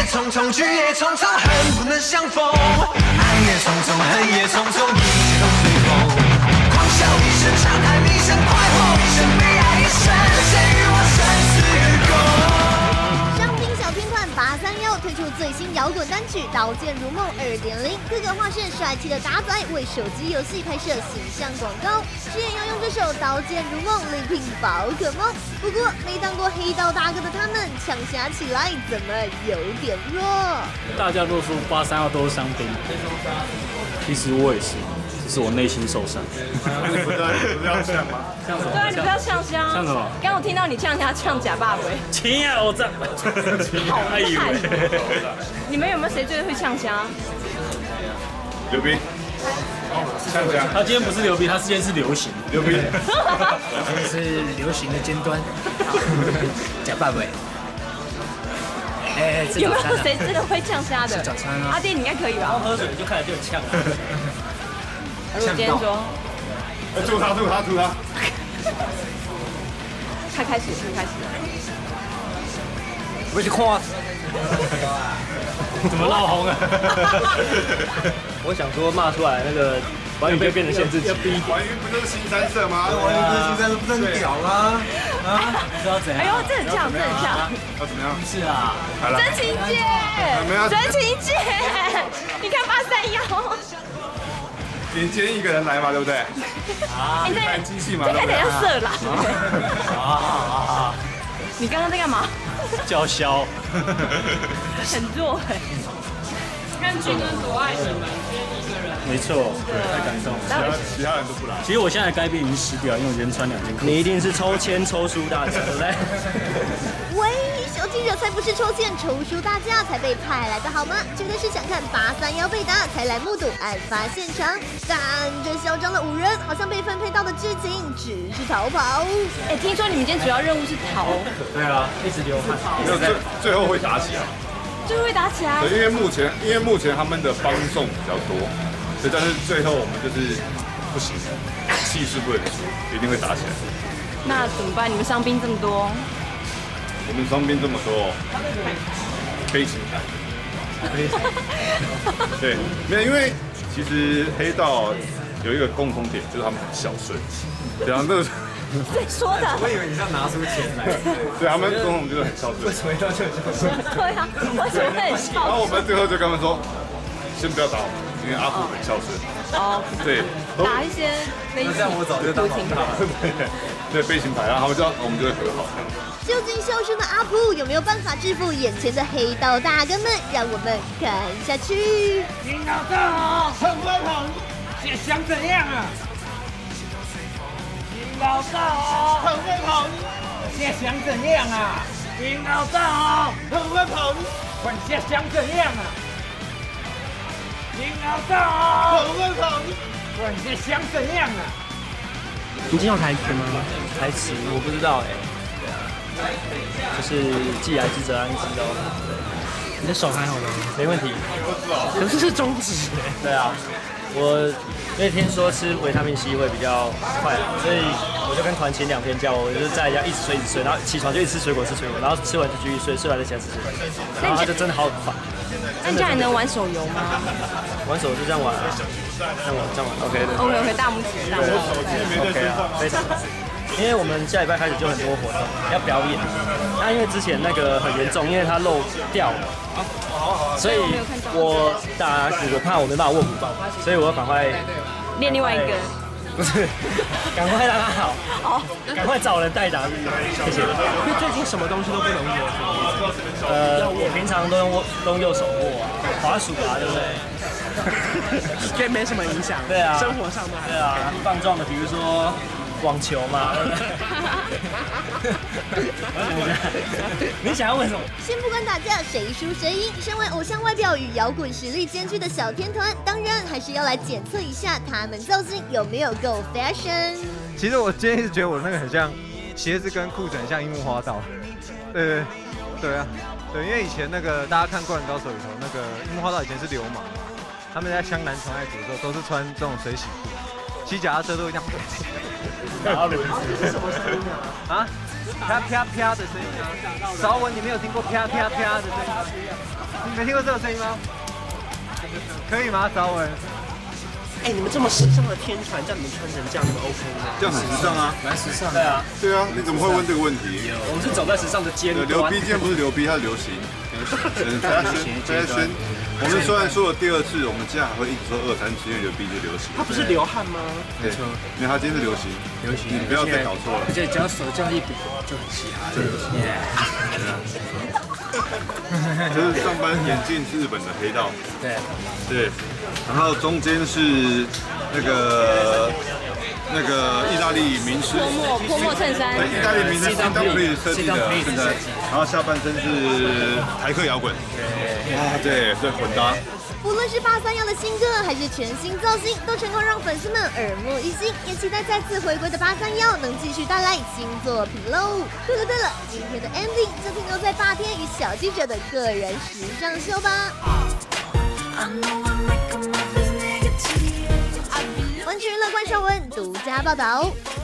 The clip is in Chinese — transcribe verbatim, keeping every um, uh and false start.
匆匆，去也匆匆，恨不能相逢。爱也匆匆，恨也匆匆，一切都随风。狂笑一声，长叹一声，快活一生，悲哀一生，谁与我生死与共？ 上宾小天团八三幺推出最新摇滚单曲《刀剑如梦二点零》，各个化身帅气的打仔为手机游戏拍摄形象广告，誓言要用这首《刀剑如梦》力拼宝可梦。不过，没当过黑道大哥的他们，呛侠起来怎么有点弱？ 大家都说八三幺都是伤兵，其实我也是。是我内心受伤。 你不是不是要呛吗？ 呛什么？ 对啊，你不要呛虾。 呛什么？ 刚我听到你呛虾呛假爸爸。 亲呀，我这好厉害！你们有没有谁最会呛虾？ 刘斌。呛虾。 他今天不是刘斌，他今天是流行。 刘斌。 今天是流行的尖端。假爸爸。哎， 有没有谁真的会呛虾的？ 吃早餐啊。 阿弟，你应该可以吧？ 刚喝水就开始就呛了。 如果今天说， 吐他吐他吐他， 他开始他开始， 我去看， 怎么闹红啊？ 我想说骂出来那个王宇就变成限制级。 王宇不就是新三色吗？ 王宇不是新三色，不是很屌吗？ 啊，不知道怎样？ 哎呦，这很像，这很像。 要怎么样？ 是啊， 真情姐，真情姐，你看八三幺。 你今天一个人来嘛，对不对？ 啊，你看机器嘛， 这看起来像色狼。 啊！ 你刚刚在干嘛？ 叫嚣。 很弱哎。 看君恩多爱你们，今天一个人。 没错，太感动了。 其他其他人都不来。 其实我现在该变已经湿掉，因为我今天穿两件裤子。 你一定是抽签抽书大奖，对不对？ 喂，小记者才不是抽签抽书大家才被派来的好吗？绝对是想看八三幺被打才来目睹案发现场。但这嚣张的五人好像被分配到的剧情只是逃跑。 哎，听说你们今天主要任务是逃。 对啊，一直流汗。 没有最最后会打起来。 最后会打起来。 对，因为目前因为目前他们的帮众比较多，所以但是最后我们就是不行，气势不能输，一定会打起来。 那怎么办？你们伤兵这么多。 我们伤兵这么多，悲情牌。对，没有，因为其实黑道有一个共同点，就是他们很孝顺。然后那个谁说的？ 我以为你是要拿出钱来。 对，他们共同就是很孝顺。 为什么要这样孝顺？ 对啊，为什么会很孝顺？ 然后我们最后就跟他们说，先不要打我们，因为阿虎很孝顺。 哦， 对， 打一些飞行。 这样我早就当好他了。 对，飞行牌，然后他们就我们就会和好。 究竟孝顺的阿普有没有办法制服眼前的黑道大哥们？让我们看下去。 你老大啊，很会跑，你想怎样啊？你老大啊，很会跑，你想怎样啊？你老大啊，很会跑，你现在想怎样啊？你老大啊，很会跑，你现在想怎样啊？ 你今天有台词吗？台词我不知道哎。就是既来之则安之哦。 你的手还好吗？ 没问题。 可是是中指哎。 对啊，我因为听说吃维他命 C 会比较快，所以我就跟团前两天叫我，我就是在家一直睡一直睡，然后起床就一直吃水果吃水果，然后吃完就继续睡，睡完再起来吃水果，然后他就真的好烦。 那你家还能玩手游吗？ 玩手就这样玩啊，这样玩这样玩 OK 的。 OK OK 大拇指大拇指 OK 啊，非常好。因为我们下礼拜开始就很多活动要表演，那因为之前那个很严重，因为它漏掉了，所以我打鼓我怕我没办法握鼓棒，所以我要赶快练另外一个， 不是，赶快让它好，哦，赶快找人代打，谢谢。 因为最近什么东西都不能握， 呃，我平常都用都用右手握啊，滑鼠啊，对不对？ 所以没什么影响。 对啊， 生活上的对啊，棒状的，比如说。网球嘛，你想要问什么？ 先不管打架谁输谁赢，身为偶像外表与摇滚实力兼具的小天团，当然还是要来检测一下他们造型有没有够 fashion。 其实我今天一直觉得我那个很像鞋子跟裤子很像樱木花道。对对对啊，对，因为以前那个大家看《灌篮高手》里头，那个樱木花道以前是流氓，他们在湘南传爱组的时候都是穿这种水洗裤。骑脚踏车都会这样， 打轮子是什么声音啊？啊，啪啪啪的声音啊！韶文你没有听过啪啪啪的声音？ 你没听过这个声音吗？可以吗，稍微？ 哎，你们这么时尚的天团，叫你们穿成这样，你们 OK 吗？ 这样很时尚啊， 蛮时尚。 对啊， 对啊，你怎么会问这个问题？ 我们是走在时尚的尖端。 流逼今天不是流逼，它是流行。fashion，fashion。我们虽然说了第二次，我们接下来还会一直说二三次，因为流逼就流行。 它不是流汗吗？ 没错，因为它今天是流行。 流行， 你不要再搞错了。 而且只要手这样一比，就很嘻哈。对啊。 就是上班眼镜是日本的黑道。 对。 对。然后中间是那个。那个意大利名师， 泼墨泼墨衬衫， 对，意大利名师 C W 设计的衬衫，然后下半身是台客摇滚，啊，对，对，混搭。 无论是八三夭的新歌，还是全新造型，都成功让粉丝们耳目一新，也期待再次回归的八三夭能继续带来新作品喽。对了对了，今天的 ending 就停留在霸天与小记者的个人时尚秀吧。完全娱乐关少文独家报道。